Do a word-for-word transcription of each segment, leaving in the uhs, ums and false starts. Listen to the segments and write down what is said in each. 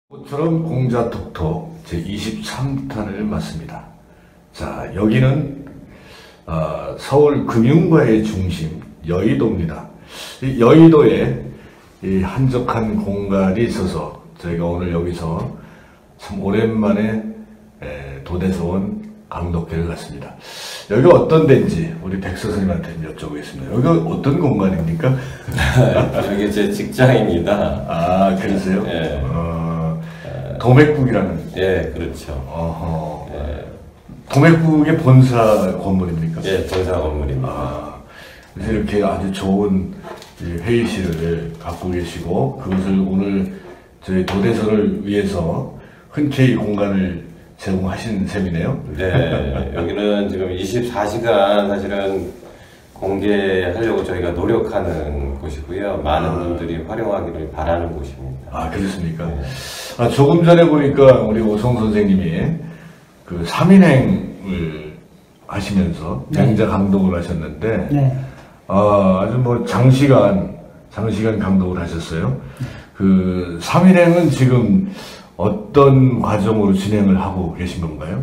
모처럼 공자톡톡 제이십삼 탄을 맞습니다. 자, 여기는 어, 서울 금융가의 중심 여의도입니다. 이 여의도에 이 한적한 공간이 있어서 저희가 오늘 여기서 참 오랜만에 에, 도대서 온 강덕회를 갔습니다. 여기가 어떤 데인지 우리 백 선생님한테 여쭤보겠습니다. 여기가 어떤 공간입니까? 여기 제 직장입니다. 아, 그러세요? 예. 어, 도맥국이라는. 예, 그렇죠. 어허. 예. 도맥국의 본사 건물입니까? 예, 본사 건물입니다. 아, 그래서 이렇게 아주 좋은 회의실을 갖고 계시고, 그것을 오늘 저희 도대서를 위해서 흔쾌히 공간을 제공하신 셈이네요. 네, 여기는 지금 이십사 시간 사실은 공개하려고 저희가 노력하는 곳이고요. 많은 아. 분들이 활용하기를 바라는 곳입니다. 아, 그렇습니까? 네. 아, 조금 전에 보니까 우리 오성 선생님이 그 삼인행을 하시면서 네. 맹자 강독을 하셨는데, 네. 아, 아주 뭐 장시간, 장시간 강독을 하셨어요. 그 삼인행은 지금 어떤 과정으로 진행을 하고 계신 건가요?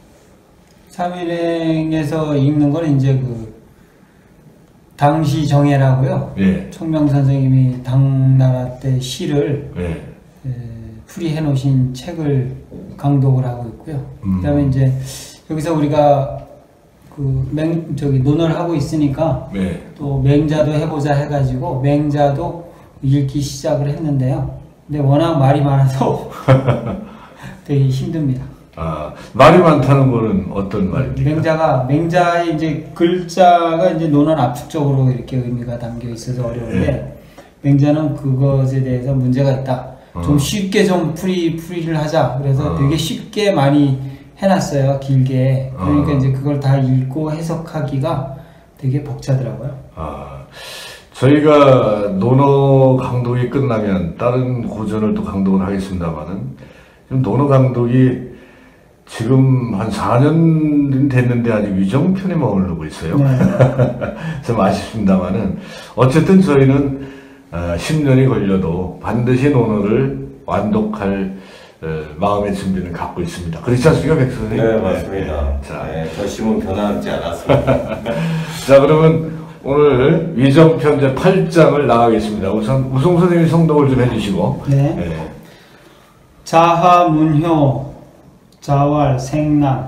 삼일행에서 읽는 건 이제 그 당시 정예라고요. 예. 총명 선생님이 당나라 때 시를 예. 에, 풀이해 놓으신 책을 강독을 하고 있고요. 음. 그다음에 이제 여기서 우리가 그 맹 저기 논어를 하고 있으니까 네. 또 맹자도 해보자 해가지고 맹자도 읽기 시작을 했는데요. 근데 워낙 말이 많아서 되게 힘듭니다. 아, 말이 많다는 거는 어떤 말입니까? 맹자가 맹자의 이제 글자가 이제 논어는 압축적으로 이렇게 의미가 담겨 있어서 어려운데 네. 맹자는 그것에 대해서 문제가 있다. 어. 좀 쉽게 좀 풀이 풀이를 하자. 그래서 어. 되게 쉽게 많이 해놨어요. 길게. 그러니까 어. 이제 그걸 다 읽고 해석하기가 되게 벅차더라고요. 아, 저희가 논어 강독이 끝나면 다른 고전을 또 강독을 하겠습니다만은 지금 논어 강독이 지금 한 사 년 됐는데 아직 위정편에 머무르고 있어요. 네. 좀 아쉽습니다만은 어쨌든 저희는 십 년이 걸려도 반드시 논어를 완독할 마음의 준비는 갖고 있습니다. 그렇지 않습니까, 백 선생님? 네, 맞습니다. 네. 자, 네, 결심은 변하지 않았습니다. 자, 그러면 오늘 위정편 제팔 장을 나가겠습니다. 우선 우송 선생님이 성독을 좀 해주시고. 네. 네. 자하 문효 자왈 생난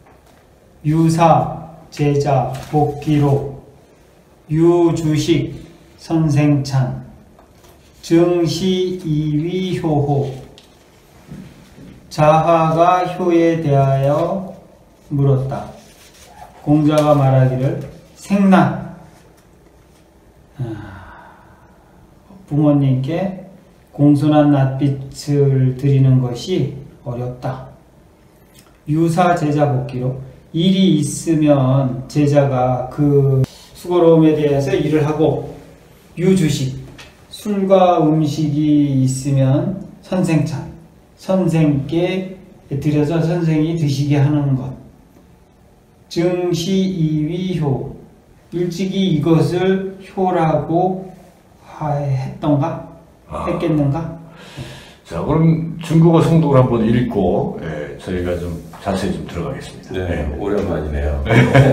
유사 제자 복기로 유주식 선생찬 증시 이위효호. 자하가 효에 대하여 물었다. 공자가 말하기를 생난, 부모님께 공손한 낯빛을 드리는 것이 어렵다. 유사 제자 복기로 일이 있으면 제자가 그 수고로움에 대해서 일을 하고, 유주식 술과 음식이 있으면 선생찬 선생께 드려서 선생이 드시게 하는 것. 증시 이위효 일찍이 이것을 효라고 했던가? 아. 했겠는가? 자, 그럼 중국어 성독을 한번 읽고 예, 저희가 좀 자세히 좀 들어가겠습니다. 네, 네. 오랜만이네요.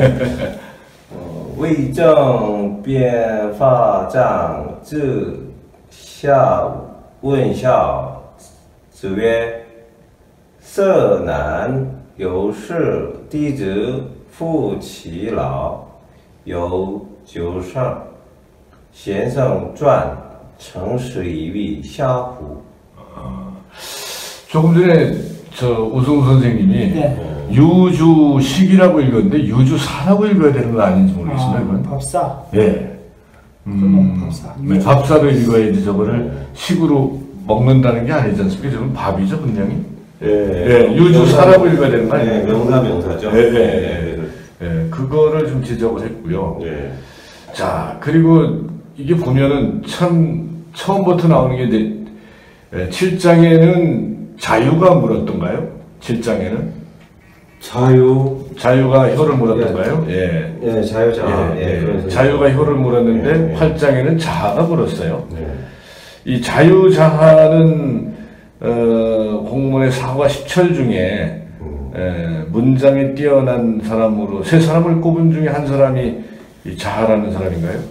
어, 魏征编发长至下问孝子曰：“色难由是弟子负其劳，由九上先生传诚实一位孝乎？” 조금 전에 저 우승우 선생님이 네. 유주식이라고 읽었는데 유주사라고 읽어야 되는 거 아닌지 모르겠습니다. 아, 이건. 밥사. 예. 그러면 밥사. 네, 밥사로 읽어야지 저거를 식으로 먹는다는 게 아니지 않습니까? 저건 밥이죠, 분명히. 예, 예, 유주사라고 읽어야 되는 거 네, 아니에요? 명사 명사죠. 예, 예, 예. 예, 그거를 좀 지적을 했고요. 예. 자, 그리고 이게 보면은 참 처음부터 나오는 게 이제 예, 칠 장에는 자유가 물었던가요? 칠 장에는 자유. 자유가 혀를 물었던가요? 예. 예, 자유자. 예, 예, 예. 그런 자유가 혀를 물었는데 예, 예. 팔 장에는 자아가 물었어요. 네. 이 자유자하는 어, 공문의 사과 십철 중에 음. 에, 문장에 뛰어난 사람으로 세 사람을 꼽은 중에 한 사람이 이 자하라는 사람인가요?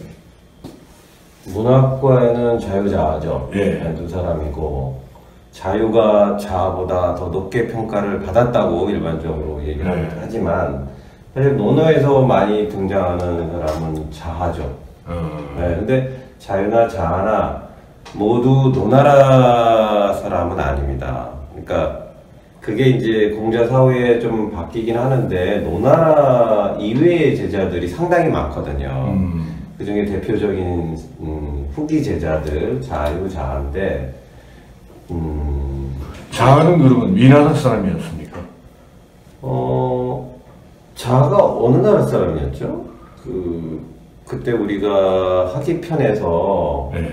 문학과에는 자유자하죠. 예. 네, 두 사람이고 자유가 자아보다 더 높게 평가를 받았다고 일반적으로 얘기를 네. 하지만 사실 논어에서 많이 등장하는 사람은 자하죠. 어, 네, 근데 자유나 자아나 모두 노나라 사람은 아닙니다. 그러니까 그게 이제 공자 사후에 좀 바뀌긴 하는데 노나라 이외의 제자들이 상당히 많거든요. 음, 그 중에 대표적인 음, 후기 제자들 자유 자한데 음, 자하는 그러면 위나라 사람이었습니까? 어 자가 어느 나라 사람이었죠? 그 그때 우리가 학기편에서 네.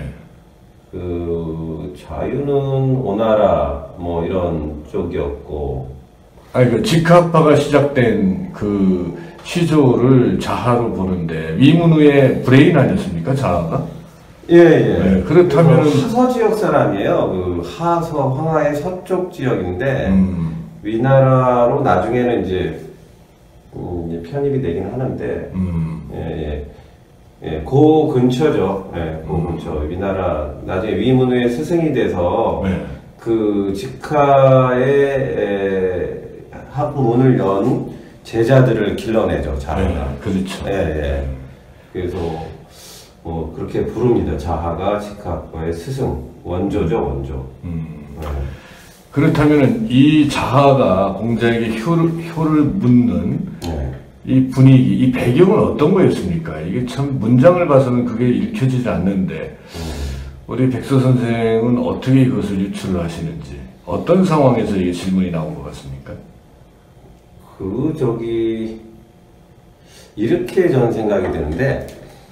그 자유는 오나라 뭐 이런 쪽이었고 아니 그 직하파가 시작된 그 시조를 자하로 보는데 위문우의 브레인 아니었습니까? 자하가? 예예. 네, 그렇다면은- 하서 지역 사람이에요. 그 하서 황하의 서쪽 지역인데 음, 위나라로 나중에는 이제, 음, 이제 편입이 되긴 하는데 음, 예예. 예, 그 근처죠. 예, 그 음. 근처. 위나라 나중에 위문우의 스승이 돼서 네. 그 직하의 에, 학문을 연 제자들을 길러내죠. 자하가. 네, 그렇죠. 예, 예. 그래서 뭐 그렇게 부릅니다. 자하가 직하학과의 스승, 원조죠, 원조. 음. 예. 그렇다면은 이 자하가 공자에게 효를, 효를 묻는 예. 이 분위기, 이 배경은 어떤 거였습니까? 이게 참 문장을 봐서는 그게 읽혀지지 않는데 우리 백서 선생은 어떻게 이것을 유출을 하시는지 어떤 상황에서 이게 질문이 나온 것 같습니까? 그 저기 이렇게 저는 생각이 드는데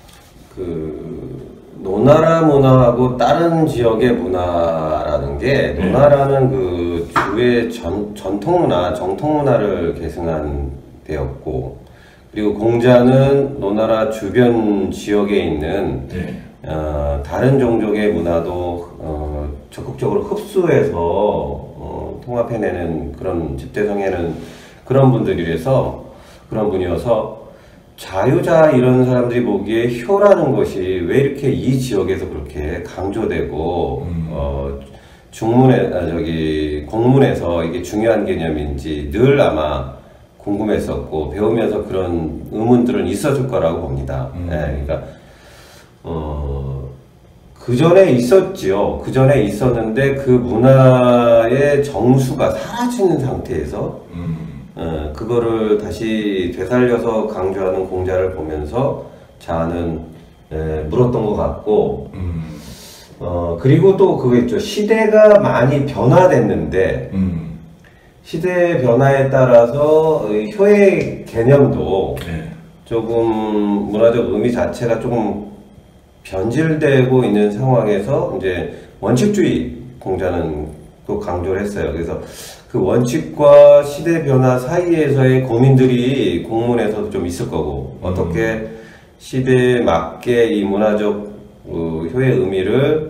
그 노나라 문화하고 다른 지역의 문화라는 게 네. 노나라는 그 주의 전, 전통 문화, 정통 문화를 계승한 데였고 그리고 공자는 노나라 주변 지역에 있는 네. 어, 다른 종족의 문화도 어, 적극적으로 흡수해서 어, 통합해내는 그런 집대성에는 그런 분들이라서 그런 분이어서 자유자 이런 사람들이 보기에 효라는 것이 왜 이렇게 이 지역에서 그렇게 강조되고 음. 어, 중문에 아, 저기 공문에서 이게 중요한 개념인지 늘 아마 궁금했었고 배우면서 그런 의문들은 있었을 거라고 봅니다. 음. 예, 그러니까 어, 그 전에 있었지요. 그 전에 있었는데 그 문화의 정수가 사라지는 상태에서 음. 어, 그거를 다시 되살려서 강조하는 공자를 보면서 자아는 에, 물었던 것 같고 음. 어, 그리고 또 그거 있죠. 시대가 많이 변화됐는데 음. 시대의 변화에 따라서 이 효의 개념도 네. 조금 문화적 의미 자체가 조금 변질되고 있는 상황에서 이제 원칙주의 공자는 또 강조를 했어요. 그래서 그 원칙과 시대 변화 사이에서의 고민들이 공문에서도 좀 있을 거고 음. 어떻게 시대에 맞게 이 문화적 어, 효의 의미를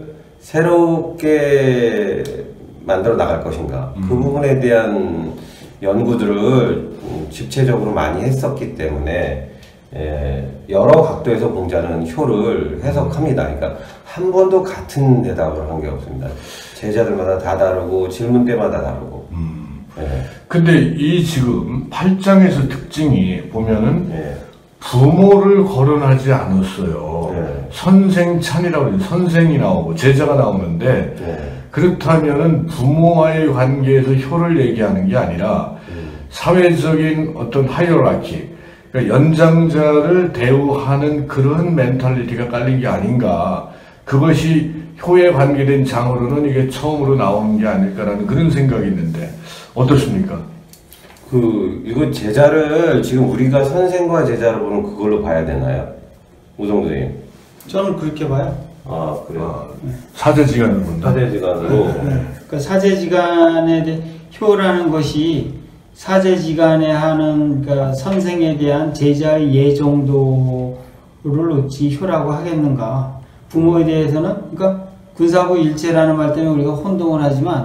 새롭게 만들어 나갈 것인가 음. 그 부분에 대한 연구들을 음, 집체적으로 많이 했었기 때문에 에, 여러 각도에서 공자는 효를 해석합니다. 그러니까 한 번도 같은 대답을 한 게 없습니다. 제자들마다 다 다르고 질문 때마다 다르고. 음. 예, 근데 이 지금 팔 장에서 특징이 보면은 예, 부모를 거론하지 않았어요. 네. 선생찬이라고 해요. 선생이 나오고 제자가 나오는데 예, 그렇다면은 부모와의 관계에서 효를 얘기하는 게 아니라 음, 사회적인 어떤 하이어라키, 그러니까 연장자를 대우하는 그런 멘탈리티가 깔린 게 아닌가. 그것이 효에 관계된 장으로는 이게 처음으로 나오는 게 아닐까라는 그런 생각이 있는데 어떻습니까? 그 이거 제자를 지금 우리가 선생과 제자를 보는 그걸로 봐야 되나요? 우정도 선생님. 저는 그렇게 봐요. 아 그래요. 사제지간을 본다. 사대지간으로. 그러니까 사제지간에 대해 효라는 것이 사제지간에 하는 그러니까 선생에 대한 제자의 예 정도를 어찌 효라고 하겠는가? 부모에 대해서는 그러니까 군사구 일체라는 말 때문에 우리가 혼동을 하지만 음.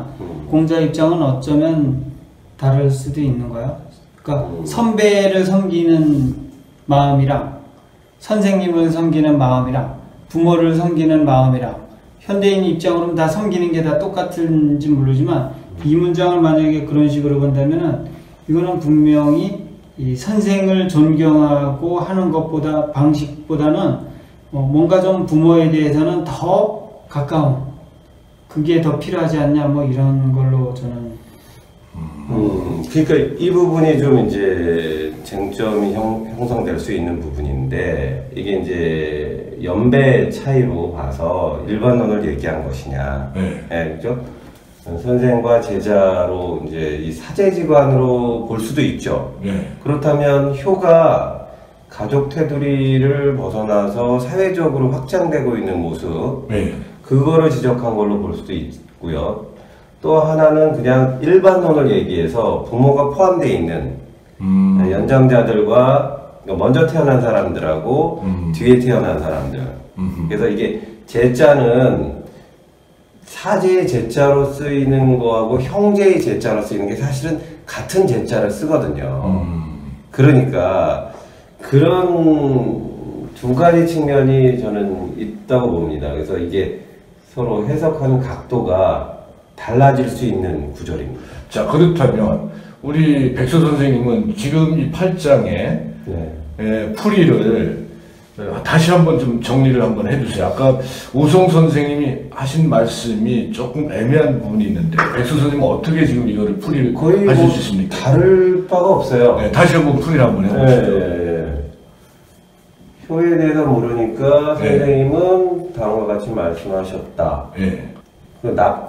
공자 입장은 어쩌면 다를 수도 있는 거야. 그러니까 음. 선배를 섬기는 마음이랑 선생님을 섬기는 마음이랑 부모를 섬기는 마음이랑 현대인 입장으로는 다 섬기는 게 다 똑같은지 모르지만 이 문장을 만약에 그런 식으로 본다면은 이거는 분명히 이 선생을 존경하고 하는 것보다 방식보다는 어 뭔가 좀 부모에 대해서는 더 가까운 그게 더 필요하지 않냐 뭐 이런 걸로 저는 음, 그러니까 이 부분이 좀 이제 쟁점이 형, 형성될 수 있는 부분인데 이게 이제 연배 차이로 봐서 일반론을 얘기한 것이냐, 네. 네, 그죠? 선생과 제자로 이제 이 사제지관으로 볼 수도 있죠. 네. 그렇다면 효가 가족 테두리를 벗어나서 사회적으로 확장되고 있는 모습, 네. 그거를 지적한 걸로 볼 수도 있고요. 또 하나는 그냥 일반론을 얘기해서 부모가 포함되어 있는 음. 연장자들과 먼저 태어난 사람들하고 음. 뒤에 태어난 사람들. 음. 그래서 이게 제자는 사제의 제자로 쓰이는 거하고 형제의 제자로 쓰이는 게 사실은 같은 제자를 쓰거든요. 음. 그러니까 그런 두 가지 측면이 저는 있다고 봅니다. 그래서 이게 서로 해석하는 각도가 달라질 수 있는 구절입니다. 자, 그렇다면 우리 백서 선생님은 지금 이 팔 장에 네. 에, 풀이를 어, 다시 한번 좀 정리를 한번 해주세요. 아까 우성 선생님이 하신 말씀이 조금 애매한 부분이 있는데 백서 선생님은 어떻게 지금 이거를 풀이를 거의 하실 뭐 수 있습니까? 다를 바가 없어요. 네, 다시 한번 풀이를 한번 해보시죠. 네, 네, 네. 효에 대해서 모르니까 네. 선생님은 다음과 같이 말씀하셨다. 예. 그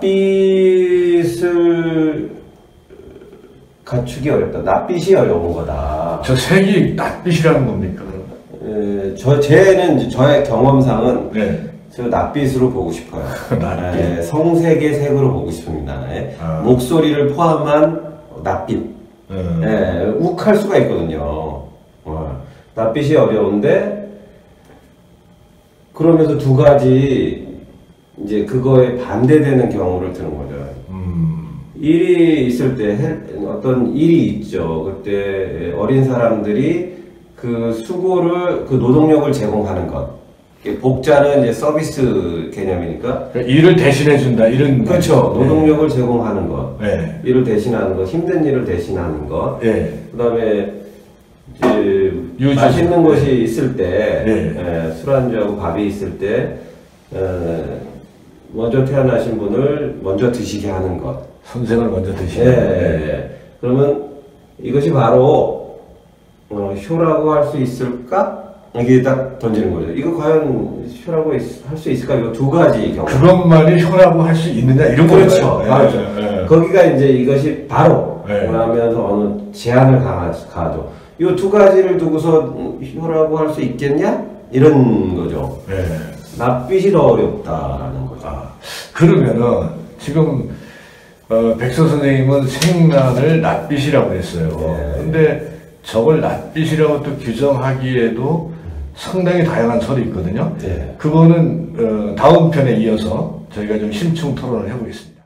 낯빛을 갖추기 어렵다. 낯빛이 어려운 거다. 저 색이 낯빛이라는 겁니까? 에, 저 제는 이제 저의 경험상은 네. 저 낯빛으로 보고 싶어요. 낯빛. 에, 성색의 색으로 보고 싶습니다. 에. 아. 목소리를 포함한 낯빛. 음. 예, 욱할 수가 있거든요. 어, 낯빛이 어려운데 그러면서 두 가지 이제 그거에 반대되는 경우를 드는 거죠. 음. 일이 있을 때 해- 어떤 일이 있죠. 그때 어린 사람들이 그 수고를 그 노동력을 제공하는 것. 이게 복자는 이제 서비스 개념이니까. 그러니까 일을 대신해 준다 이런. 그렇죠. 네. 노동력을 제공하는 것. 네. 일을 대신하는 것, 힘든 일을 대신하는 것. 예. 그다음에 이제 유주. 맛있는 것이 있을 때, 네. 예, 술안주하고 밥이 있을 때 에, 먼저 태어나신 분을 먼저 드시게 하는 것. 선생을 먼저 예, 드시는. 예, 예. 그러면 이것이 바로 어, 효라고 할 수 있을까? 이게 딱 던지는 거죠. 이거 과연 효라고 할 수 있을까? 이 두 가지 경우. 그것만이 효라고 할 수 있느냐 이런 그렇죠. 건가요? 맞죠. 예, 예. 거기가 이제 이것이 바로 네. 하면서 어느 제한을 가하- 가하죠. 이 두 가지를 두고서 음, 효라고 할 수 있겠냐? 이런 거죠. 예. 낯빛이 더 어렵다는 거죠. 아, 그러면은 지금 어, 백서 선생님은 생란을 낯빛이라고 했어요. 네. 근데 저걸 낯빛이라고 또 규정하기에도 상당히 다양한 설이 있거든요. 네. 그거는 어, 다음 편에 이어서 저희가 좀 심층 토론을 해보겠습니다.